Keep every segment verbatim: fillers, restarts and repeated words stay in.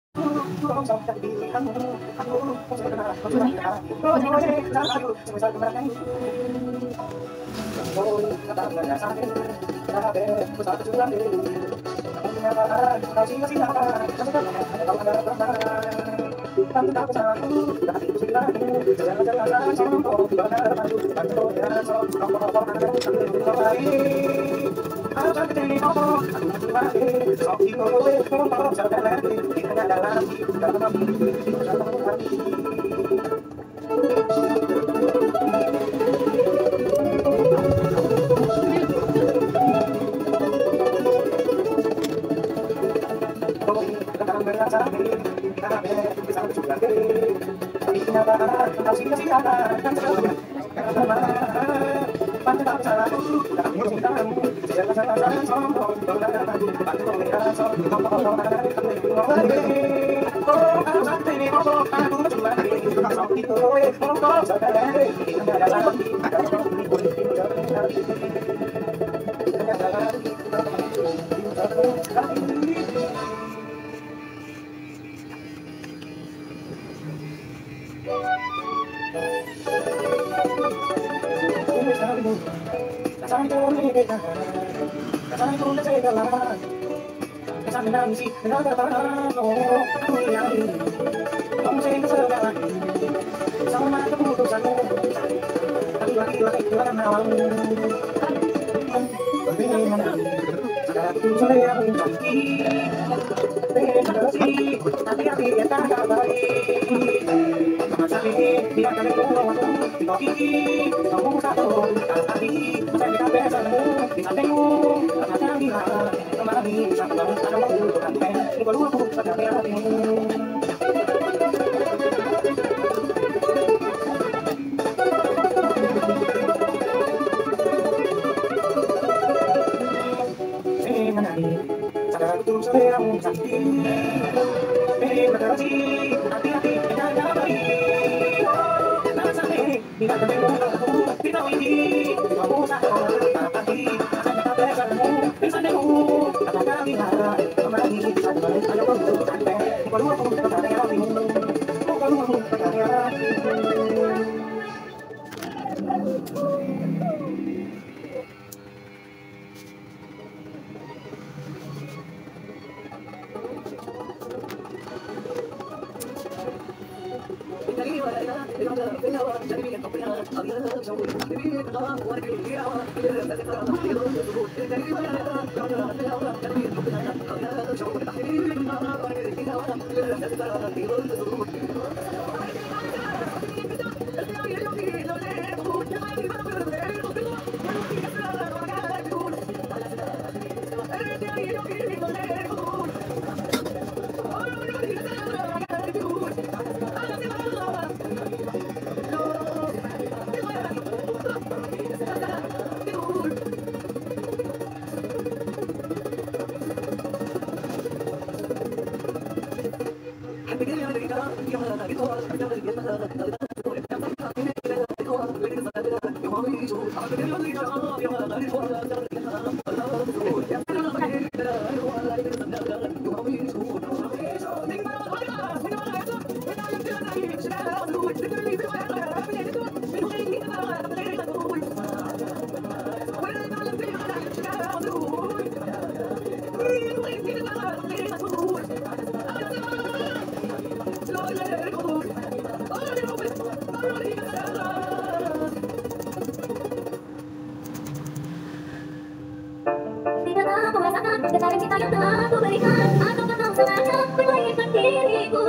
Getaran cinta yang telah ku berikan, atau kau sengaja membaikkan diriku.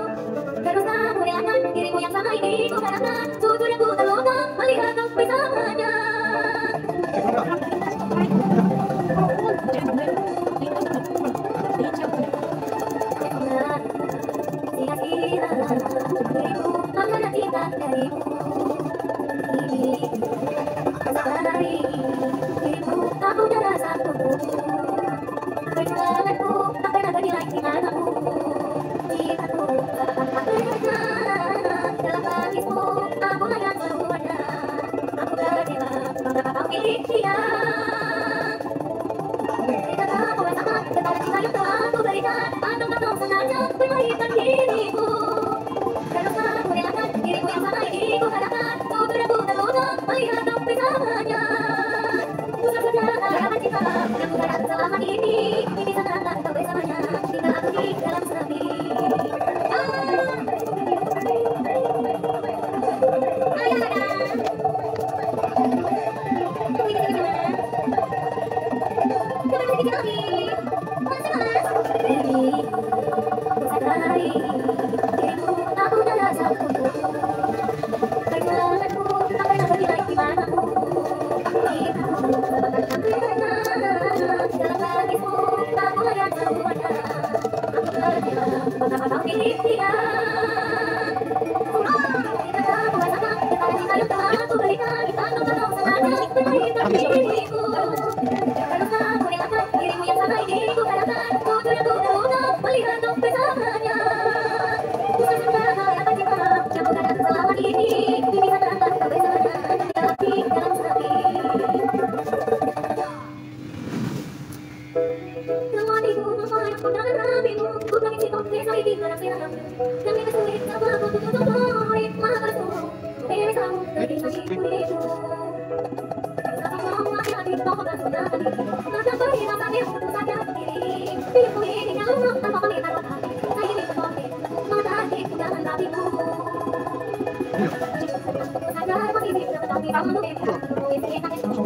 Terus kamu relakan dirimu yang sama ini ku harapkan. Jujur yang ku terluka melihat kau bersamanya. Sia-sia dirimu, makna cinta darimu. Ini dari dirimu, aku udah rasa kuku. Perjalananku tak pernah bernilai di matamu. Cintaku tak akan berjalan dalam hatimu. Aku layak selalu ada. Aku berdila mengapa kau pilih dia. Jika kamu rasakan getaran cinta yang telah ku berikan, atau kau sengaja bermain memikirkan dirimu. Teruslah ku relakan dirimu yang sama ini ku harapkan. Ku beragu terluna melihat kau bersamanya. Usah saja harapan cinta yang ku garap selama ini. Ini sangatlah kau bersamanya. Tinggal aku di dalam sepi. Kamu